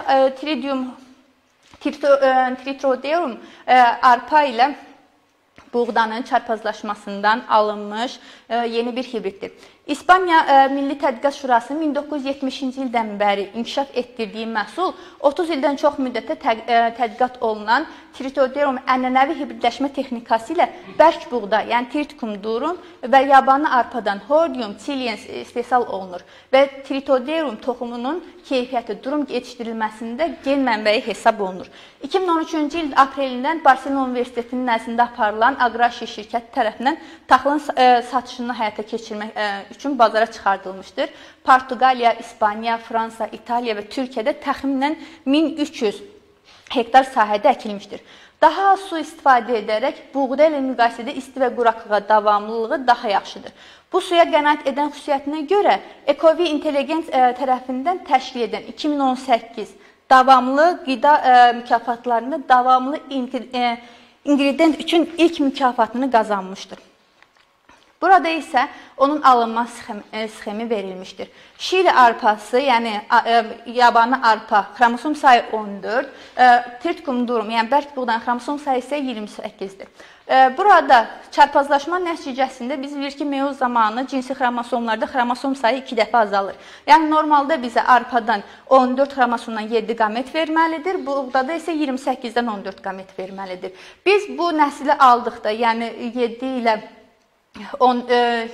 Tritrodeum arpa ilə buğdanın çarpazlaşmasından alınmış yeni bir hibriddir. İspaniya Milli Tədqiqat Şurasının 1970-ci ildən bəri inkişaf etdirdiyi məhsul 30 ildən çox müddətdə tədqiqat olunan Tritrodeum ənənəvi hibridləşmə texnikası ilə bərk buğda, yəni Triticum durum və yabanı arpadan Hordeum Chileens istehsal olunur və Tritrodeum toxumunun keyfiyyəti durum yetişdirilməsində gen mənbəyi hesab olunur. 2013-cü il aprelindən Barcelona Universitetinin nəzdində aparılan Agraşi şirkəti tərəfindən taxılın satışını həyata keçirmək üçün bazara çıxardılmışdır. Portuqaliya, İspaniya, Fransa, İtaliya və Türkiyədə təxminən 1300 hektar sahədə əkilmişdir. Daha az su istifadə edərək buğda ilə müqayisədə isti və quraqlığa davamlılığı daha yaxşıdır. Bu suya qənaət edən xüsusiyyətinə görə Ecovi Intelligence tərəfindən təşkil edən 2018 davamlı qida mükafatlarında davamlı ingredient üçün ilk mükafatını qazanmışdır. Burada isə onun alınma sxemi verilmişdir. Şili arpası, yəni yabanı arpa, xromosom sayı 14, Triticum durum, yəni bərk buğdanın xromosom sayı isə 28-dir. Burada çarpazlaşma nəticəsində biz bilirik ki, meyoz zamanı cinsi xromosomlarda xromosom sayı 2 dəfə azalır. Yəni normalda bizə arpadan 14 xromosomdan 7 qamet verməlidir, buğdada isə 28-dən 14 qamet verməlidir. Biz bu nəsli aldıqda, yəni 7 ilə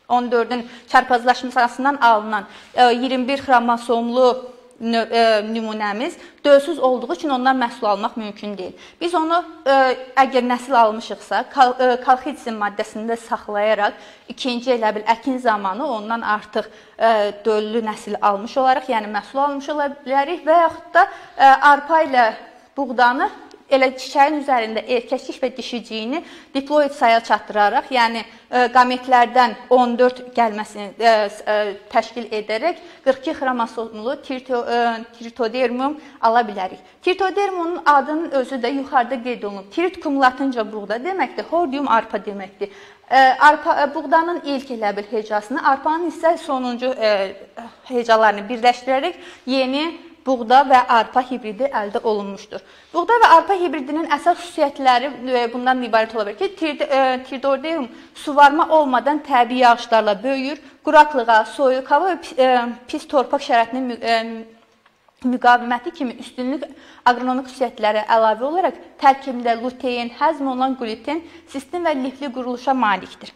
14-ün çarpazlaşmasından alınan 21 xromosomlu nümunəmiz dölsüz olduğu üçün ondan məhsul almaq mümkün deyil. Biz onu əgər nəsil almışıqsa, kolxitsin maddəsində saxlayaraq ikinci elə bil əkin zamanı ondan artıq döllü nəsil almış olaraq, yəni məhsul almış ola bilərik və yaxud da arpa ilə buğdanı elə çiçəyin üzərində erkəklik və dişiciyini diploid saya çatdıraraq, yəni qametlərdən 14 gəlməsini təşkil edərək 42 xromosomlu tritodermum ala bilərik. Tritodermumun adının özü də yuxarıda qeyd olunub. Tritkum latınca buğda deməkdir, hordium arpa deməkdir. Buğdanın ilk elə bil hecasını, arpanın isə sonuncu hecalarını birləşdirərək yeni buğda və arpa hibridi əldə olunmuşdur. Buğda və arpa hibridinin əsas xüsusiyyətləri bundan ibarət ola bilər ki, tritoderm suvarma olmadan təbii yağışlarla böyüyür, quraqlığa, soyuq hava və pis torpaq şəraitinin müqaviməti kimi üstünlük aqronomik xüsusiyyətləri əlavə olaraq tərkibində lutein, həzm olunan gluten, sistem və lifli quruluşa malikdir.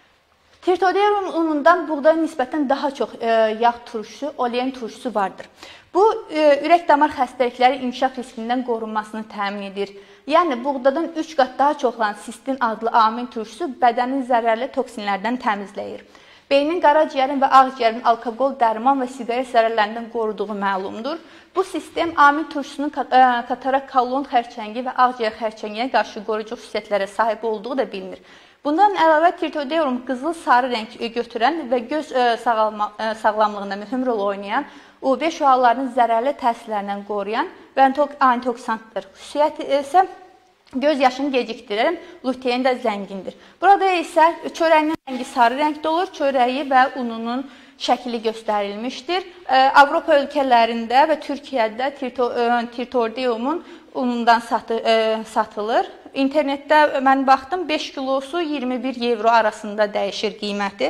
Tritoderm unundan buğdaya nisbətən daha çox yağ turşusu, olein turşusu vardır. Bu, ürək-damar xəstəlikləri inkişaf riskindən qorunmasını təmin edir. Yəni, buğdadan 3 qat daha çox olan sistin adlı amin turşusu bədənin zərərli toksinlərdən təmizləyir. Beynin, qaraciyərin və ağciyərin alkoqol, dərman və siqaret zərərlərindən qoruduğu məlumdur. Bu sistem amin turşusunun katarak kolon xərçəngi və ağciyər xərçəngiyə qarşı qoruyucu xüsusiyyətlərə sahib olduğu da bilinir. Bundan əlavə tritoderm qızıl-sarı rəng götürən və göz sağlamlığında mühüm rol oynayan UV şüalarının zərərli təsirlərindən qoruyan və antioksidantdır. Xüsusiyyəti isə göz yaşını gecikdirən lutein də zəngindir. Burada isə çörəyinin rəngi sarı rəngdə olur, çörəyi və ununun şəkli göstərilmişdir. Avropa ölkələrində və Türkiyədə tritodermun unundan satılır. İnternetdə mən baxdım, 5 kilosu 21 evro arasında dəyişir qiyməti.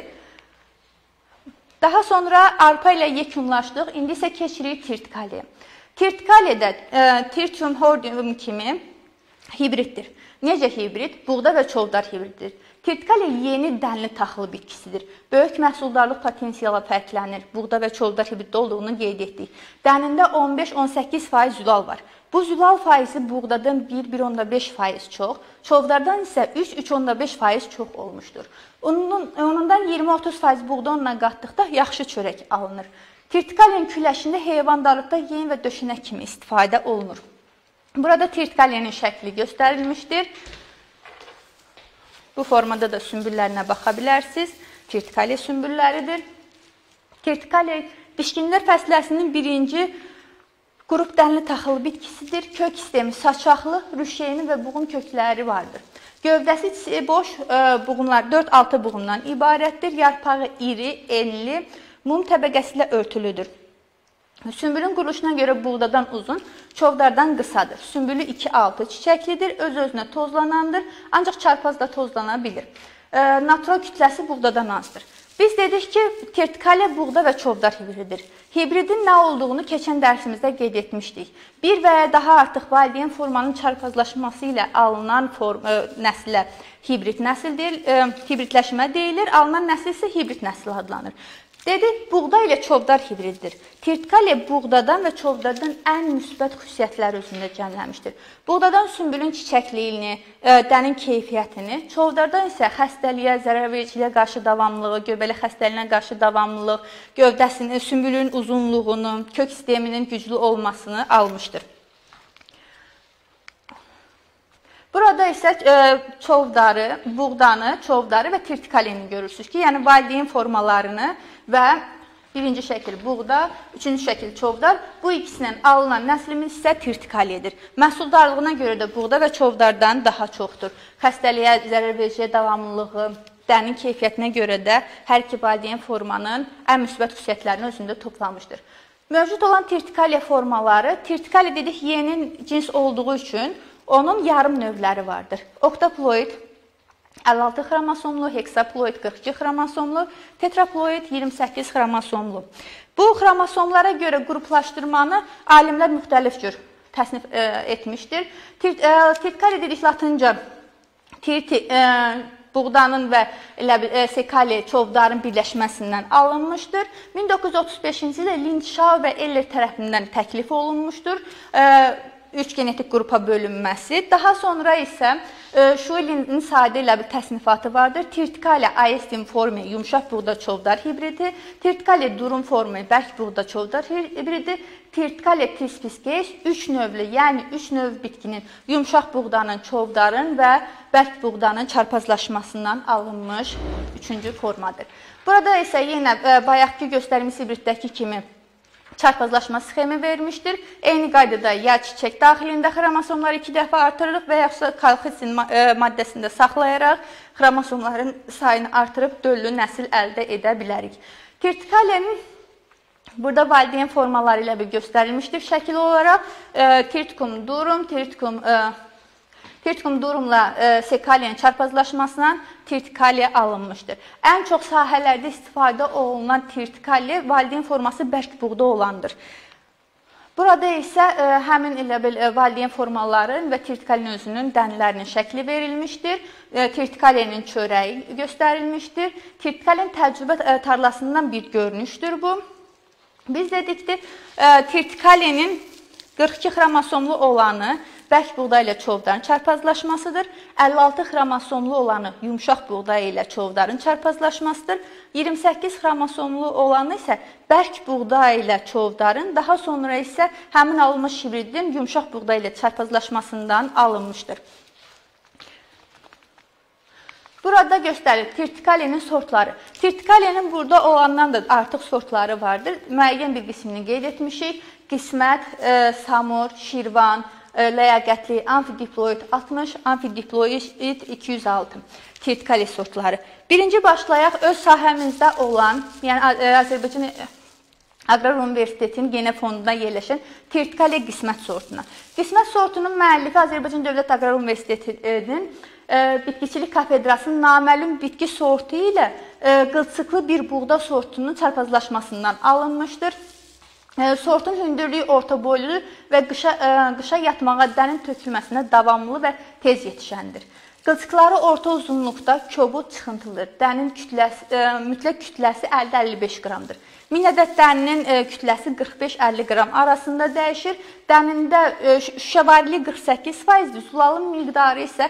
Daha sonra arpa ilə yekunlaşdıq. İndi isə keçirik tirtikaliyə. Tirtikaliya da Tritium hordium kimi hibriddir. Necə hibrid? Buğda və çovdar hibrididir. Tirtikaliya yeni dənli taxılı bitkisidir. Böyük məhsuldarlıq potensiala fərqlənir. Buğda və çovdar hibriddə olduğunu qeyd etdik. Dənində 15-18% zülal var. Bu zülal faizi buğdadan 1,5% çox, çovdardan isə 3,5% çox olmuşdur. Onundan 20-30% buğda onunla qatdıqda yaxşı çörək alınır. Tirtikaliyanın küləşində heyvandarlıqda yem və döşənək kimi istifadə olunur. Burada tirtikaliyanın şəkli göstərilmişdir. Bu formada da sümbüllərinə baxa bilərsiniz. Tirtikaliya sümbülləridir. Tirtikaliya biçkinlər fəsiləsinin birinci qrup dənli taxılı bitkisidir. Kök sistemi saçaqlı, rüşeyni və buğum kökləri vardır. Gövdəsi boş buğumlar 4-6 buğumdan ibarətdir. Yarpağı iri, enli, mum təbəqəsi ilə örtülüdür. Sümbülün quruluşuna görə buğdadan uzun, çovdardan qısadır. Sümbülü 2-6 çiçəklidir, öz-özünə tozlanandır, ancaq çarpazda tozlana bilir. Natron kütləsi buğdadan azdır. Biz dedik ki, tirtikaliya buğda və çovdar hibrididir. Hibridin nə olduğunu keçən dərsimizdə qeyd etmişdik. Bir və ya daha artıq valideyn formanın çarpazlaşması ilə alınan nəslə hibrid nəsil hibridləşmə deyilir, alınan nəsil isə hibrid nəsil adlanır. Dedik, buğda ilə çovdar hibriddir. Tirtikaliya buğdadan və çovdardan ən müsbət xüsusiyyətləri özündə cəmləmişdir. Buğdadan sümbülün çiçəkliyini, dənin keyfiyyətini, çovdardan isə xəstəliyə, zərərvericiliyə qarşı davamlılığı, göbələk xəstəliyinə qarşı davamlılıq, gövdəsinin, sümbülün uzunluğunu, kök sisteminin güclü olmasını almışdır. Burada isə çovdarı, buğdanı, çovdarı və tirtikaliyini görürsünüz ki, yəni valideyn formalarını və birinci şəkil buğda, üçüncü şəkil çovdar. Bu ikisindən alınan nəslimiz isə tirtikaliyadır. Məhsuldarlığına görə də buğda və çovdardan daha çoxdur. Xəstəliyə, zərərvericiliyə davamlılığı, dənin keyfiyyətinə görə də hər iki valideyn formanın ən müsbət xüsusiyyətlərini özündə toplamışdır. Mövcud olan tirtikaliya formaları, tirtikaliya dedik yeni cins olduğu üçün onun yarım növləri vardır. Oktaploid 56 xromosomlu, heksaploid 42 xromosomlu, tetraploid 28 xromosomlu. Bu xromosomlara görə qruplaşdırmanı alimlər müxtəlif cür təsnif etmişdir. Tirtikaliya dedik latınca buğdanın və sekali çovdarın birləşməsindən alınmışdır. 1935-ci ildə Lindşau və Eller tərəfindən təklif olunmuşdur. 3 genetik qrupa bölünməsi. Daha sonra isə Şuilinin sadə ilə bir təsnifatı vardır. Tirtikale aestin formi yumşaq buğda çovdar hibridi, Tirtikale durum formi bərk buğda çovdar hibridi, Tirtikale trispis 3 növlü, yəni 3 növ bitkinin yumşaq buğdanın, çovdarın və bərk buğdanın çarpazlaşmasından alınmış 3-cü formadır. Burada isə yenə bayaqki göstərmiş hibriddəki kimi çarpazlaşma sxemi vermişdir. Eyni qaydada ya çiçək daxilində xromosomları 2 dəfə artırırıq və yaxud kolxitsin maddəsində saxlayaraq xromosomların sayını artırıb döllü nəsil əldə edə bilərik. Tirtikalenin burada valideyn formaları ilə bir göstərilmişdir. Şəkil olaraq Tirtikum durum, Tirtikum durumla sekaliyenin çarpazlaşmasından tirtikaliye alınmışdır. Ən çox sahələrdə istifadə olunan tirtikaliye valideyn forması bərk buğda olandır. Burada isə həmin elə bil valideyn formaların və tirtikaliyenin özünün dənlərinin şəkli verilmişdir. Tirtikaliyenin çörəyi göstərilmişdir. Tirtikaliyenin təcrübə tarlasından bir görünüşdür bu. Biz dedikdir, tirtikaliyenin 42 xromosomlu olanı bərk buğda ilə çovdarın çarpazlaşmasıdır. 56 xromosomlu olanı yumşaq buğda ilə çovdarın çarpazlaşmasıdır. 28 xromosomlu olanı isə bərk buğda ilə çovdarın, daha sonra isə həmin alınmış hibridin yumşaq buğda ilə çarpazlaşmasından alınmışdır. Burada göstərilir tirtikaliyenin sortları. Tirtikaliyenin burada olandan da artıq sortları vardır. Müəyyən bir qismini qeyd etmişik. Qismət, Samur, Şirvan, ləyaqətli, amfidiploid 60, amfidiploid 206 tirtikaliye sortları. Birinci başlayaq öz sahəmizdə olan, yəni Azərbaycan Aqrar Universitetinin genə fonduna yerləşən tirtikaliye qismət sortuna. Qismət sortunun müəllifi Azərbaycan Dövlət Aqrar Universitetinin Bitkiçilik Kafedrasının naməlum bitki sortu ilə qılçıqlı bir buğda sortunun çarpazlaşmasından alınmışdır. Sortun hündürlüyü orta boyludur və qışa yatmağa dənin tökülməsinə davamlı və tez yetişəndir. Qılçıqları orta uzunluqda kobud çıxıntılıdır. Dənin mütləq kütləsi 50-55 qramdır. 1000 ədəd dəninin kütləsi 45-50 qram arasında dəyişir. Dənində şüşəvariliyi 48%, zulalı miqdarı isə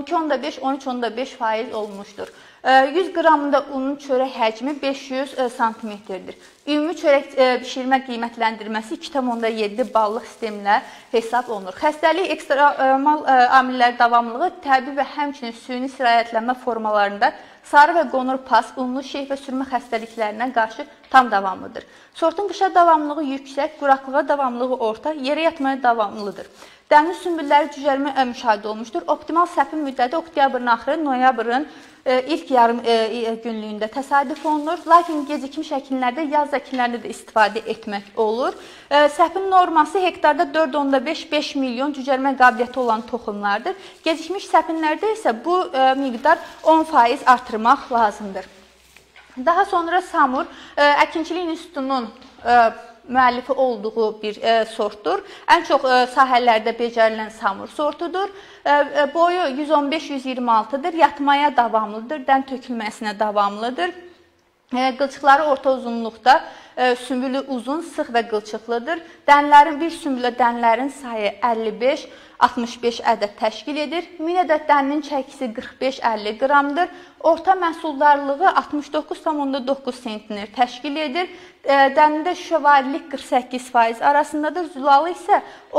12,5-13,5% olmuşdur. 100 qramında unun çörək həcmi 500 sm-dir. Ümumi çörək bişirmə qiymətləndirməsi 2,7 ballıq sistemlə hesab olunur. Xəstəlik ekstremal amillər davamlılığı təbii və həmçinin süni sirayətlənmə formalarında sarı və qonur pas, unlu şeh və sürmə xəstəliklərinə qarşı tam davamlıdır. Sortun qışa davamlılığı yüksək, quraqlığa davamlılığı orta, yerə yatmaya davamlıdır. Dəniz sümbülləri cücərmə müşahidə olmuşdur. Optimal səpin müddəti oktyabrın axırı, noyabrın ilk yarım günlüyündə təsadüf olunur. Lakin gecikmiş əkinlərdə, yaz əkinlərində də istifadə etmək olur. Səpin norması hektarda 4,5-5 milyon cücərmə qabiliyyəti olan toxumlardır. Gecikmiş səpinlərdə isə bu miqdar 10% artırmaq lazımdır. Daha sonra Samur, Əkinçilik İnstitutunun müəllifi olduğu bir sortdur. Ən çox sahələrdə becərilən Samur sortudur. Boyu 115-126-dır. Yatmaya davamlıdır. Dən tökülməsinə davamlıdır. Qılçıqları orta uzunluqda, sümbülü uzun, sıx və qılçıqlıdır. Bir sümbülə dənlərin sayı 55-65 ədəd təşkil edir. 1000 ədəd dəninin çəkisi 45-50 qramdır. Orta məhsuldarlığı 69,9 sentner təşkil edir. Dənində şüşəvarilik 48% arasındadır. Zulalı isə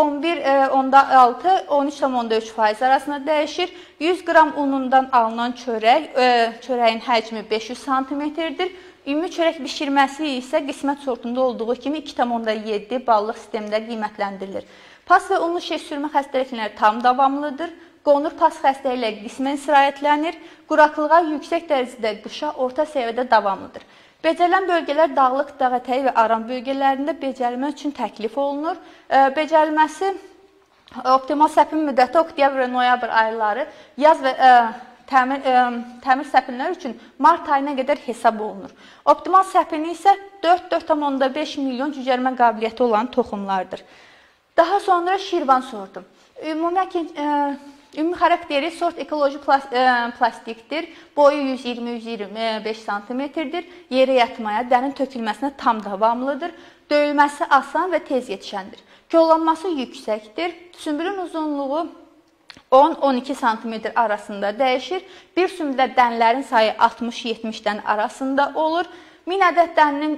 11,6-13,3% arasında dəyişir. 100 qram unundan alınan çörəyin həcmi 500 sm-dir. Ümumi çörək bişirməsi isə qismət sortunda olduğu kimi 2,7 ballıq sistemdə qiymətləndirilir. Pas və unlu şeh sürmə xəstəlikləri tam davamlıdır. Qonur pas xəstəliklə qismən sirayətlənir. Quraqlığa yüksək dərəcədə qışa orta səviyyədə davamlıdır. Becərilən bölgələr dağlıq, dağ ətəyi və aran bölgələrində becərilmə üçün təklif olunur. Becərilməsi optimal səpin müddəti oktyabr və noyabr ayları, yaz və təmir səpinlər üçün mart ayına qədər hesab olunur. Optimal səpini isə 4,5 milyon cücərmə qabiliyyəti olan toxumlardır. Daha sonra Şirvan sortu. Ümumi Ümumi xarakteri sort ekoloji plastikdir. Boyu 120-125 sm-dir. Yerə yatmaya, dərin tökülməsinə tam davamlıdır. Döyülməsi asan və tez yetişəndir. Kollanması yüksəkdir. Sümbülün uzunluğu 10-12 sm arasında dəyişir. Bir sümbüldə dənlərin sayı 60-70 dən arasında olur. 1000 ədəd dəninin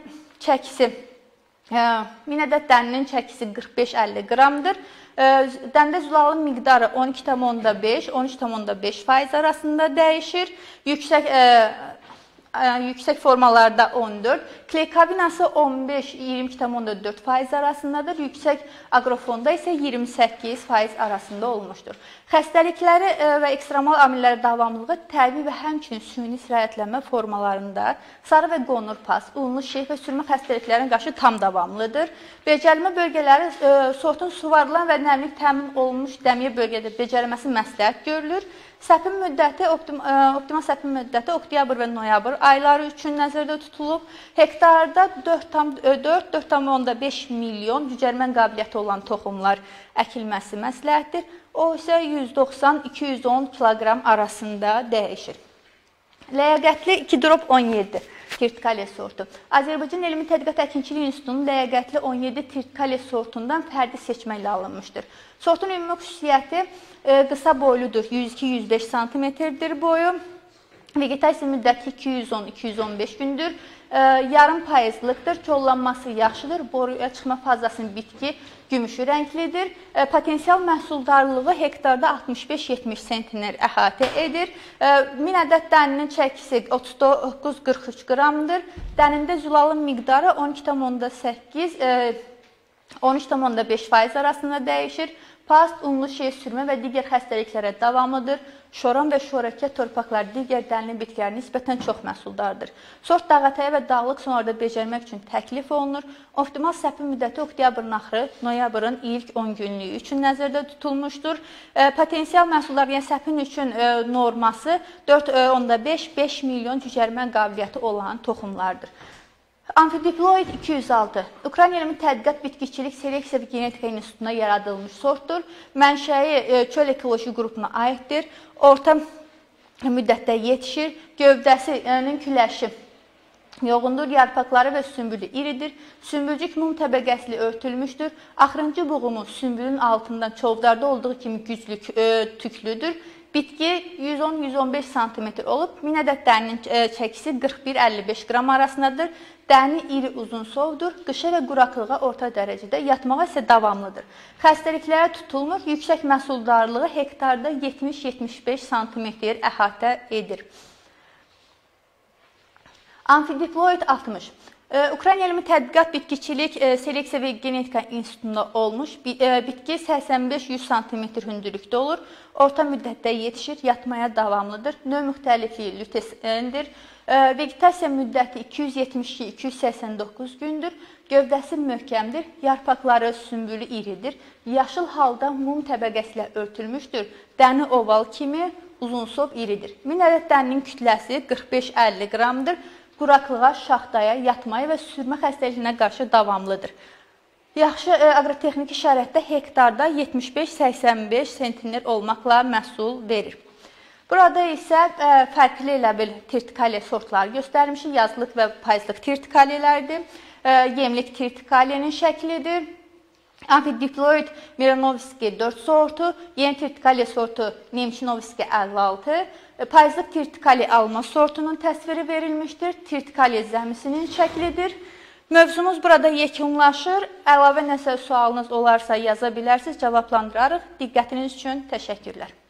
çəkisi 45-50 qramdır. Dəndə zülalın miqdarı 12,5-13,5% arasında dəyişir. Yüksək formalarda 14, kley kabinası 15-22,4% arasındadır. Yüksək aqrofonda isə 28% arasında olmuşdur. Xəstəlikləri və ekstremal amillərə davamlılığı təbii və həmçinin süni sirayətlənmə formalarında sarı və qonur pas, unlu şeyh və sürmə xəstəliklərinə qarşı tam davamlıdır. Becərilmə bölgələri sortun suvarılan və nəmlik təmin olunmuş dəmiyə bölgədə becərilməsi məsləhət görülür. Səpin müddəti, optimal səpin müddəti oktyabr və noyabr ayları üçün nəzərdə tutulub. Hektarda 4,5 milyon cücərmə qabiliyyəti olan toxumlar əkilməsi məsləhətdir. O isə 190-210 kiloqram arasında dəyişir. Ləyaqətli 2-17 Tirtkale sortu. Azərbaycan Elmi Tədqiqat Əkinçiliyi İnstitutunun ləyaqətli 17 Tirtkale sortundan fərdi seçməklə alınmışdır. Sortun ümumi xüsusiyyəti qısa boyludur, 102-105 sm-dir boyu. Vegetasiya müddəti 210-215 gündür. Yarım payızlıqdır, kollanması yaxşıdır. Boruya çıxma fazasının bitki gümüşü rənglidir. Potensial məhsuldarlığı hektarda 65-70 sentner əhatə edir. 1000 ədəd dəninin çəkisi 39-43 qramdır. Dənində zülalın miqdarı 12,8-13,5% arasında dəyişir. Past, unlu şey sürmə və digər xəstəliklərə davamlıdır. Şoran və şorakə torpaqlar digər dənli bitkilər nisbətən çox məhsuldardır. Sort dağətəyə və dağlıq sonlarda becərmək üçün təklif olunur. Optimal səpin müddəti oktyabrın axırı, noyabrın ilk 10 günlüyü üçün nəzərdə tutulmuşdur. Potensial məhsullar, yəni səpin üçün norması 4,5-5 milyon cücərmə qabiliyyəti olan toxumlardır. Amfidiploid 206. Ukrayna Elmi Tədqiqat Bitkiçilik Seleksiya və Genetika İnstitutunda yaradılmış sortdur. Mənşəyi çöl ekoloji qrupuna aiddir. Orta müddətdə yetişir. Gövdəsinin küləşi yoğundur. Yarpaqları və sümbülü iridir. Sümbülcük mum təbəqəsilə örtülmüşdür. Axırıncı buğumu sümbülün altından çovdarda olduğu kimi güclü tüklüdür. Bitki 110-115 sm olub. 1000 ədəd dəninin çəkisi 41-55 qram arasındadır. Dəni iri uzun sovdur. Qışa və quraqlığa orta dərəcədə, yatmağa isə davamlıdır. Xəstəliklərə tutulmur. Yüksək məhsuldarlığı hektarda 70-75 sm əhatə edir. Amfidiploid 60. Ukrayna Elmi Tədqiqat Bitkiçilik Seleksiya və Genetika İnstitutunda olmuş. Bitki 85-100 sm hündürlükdə olur. Orta müddətdə yetişir, yatmaya davamlıdır. Növ müxtəlifliyi lütesendir. Vegetasiya müddəti 272-289 gündür. Gövdəsi möhkəmdir. Yarpaqları sümbülü iridir. Yaşıl halda mum təbəqəsilə örtülmüşdür. Dəni oval kimi, uzunsov iridir. 1000 ədəd dəninin kütləsi 45-50 qramdır. Quraqlığa, şaxtaya, yatmaya və sürmə xəstəliyinə qarşı davamlıdır. Yaxşı aqrotexniki şəraitdə hektarda 75-85 sentner olmaqla məhsul verir. Burada isə fərqli elə bil tirtkale sortları göstərmişik. Yazlıq və payızlıq tirtkalelərdir. Yemlik tirtkalenin şəklidir. Amfidiploid Miranovski 4 sortu, yeni tirtkale sortu Nemchinovski 56, payızlıq tirtkale alma sortunun təsviri verilmişdir. Tirtkale zəmisinin şəklidir. Mövzumuz burada yekunlaşır. Əlavə nəsə sualınız olarsa yaza bilərsiniz, cavablandırarıq. Diqqətiniz üçün təşəkkürlər.